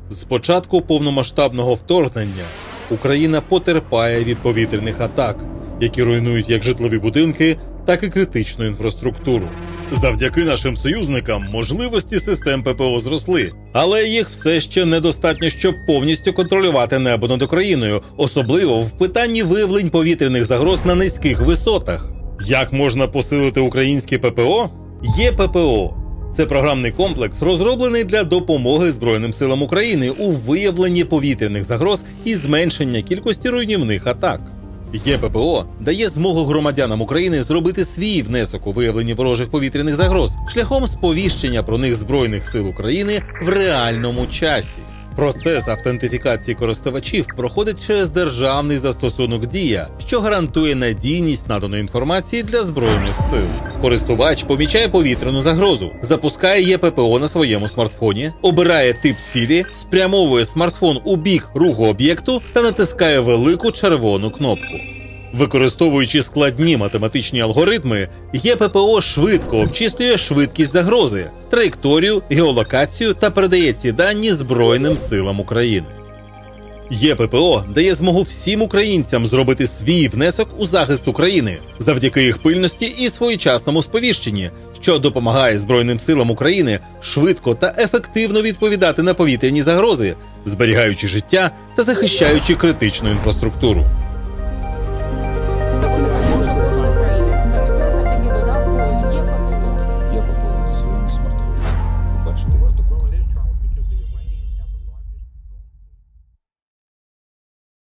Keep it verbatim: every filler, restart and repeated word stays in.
З початку повномасштабного вторгнення Україна потерпає від повітряних атак, які руйнують як житлові будинки, так і критичну інфраструктуру. Завдяки нашим союзникам можливості систем ППО зросли, але їх все ще недостатньо, щоб повністю контролювати небо над Україною, особливо в питанні виявлень повітряних загроз на низьких висотах. Як можна посилити українське ППО? Є ППО. Це програмний комплекс, розроблений для допомоги Збройним силам України у виявленні повітряних загроз і зменшення кількості руйнівних атак. ЄППО дає змогу громадянам України зробити свій внесок у виявленні ворожих повітряних загроз шляхом сповіщення про них Збройних сил України в реальному часі. Процес автентифікації користувачів проходить через державний застосунок «Дія», що гарантує надійність наданої інформації для Збройних сил. Користувач помічає повітряну загрозу, запускає ЄППО на своєму смартфоні, обирає тип цілі, спрямовує смартфон у бік руху об'єкту та натискає велику червону кнопку. Використовуючи складні математичні алгоритми, ЄППО швидко обчислює швидкість загрози, траєкторію, геолокацію та передає ці дані Збройним силам України. ЄППО дає змогу всім українцям зробити свій внесок у захист України завдяки їх пильності і своєчасному сповіщенні, що допомагає Збройним силам України швидко та ефективно відповідати на повітряні загрози, зберігаючи життя та захищаючи критичну інфраструктуру.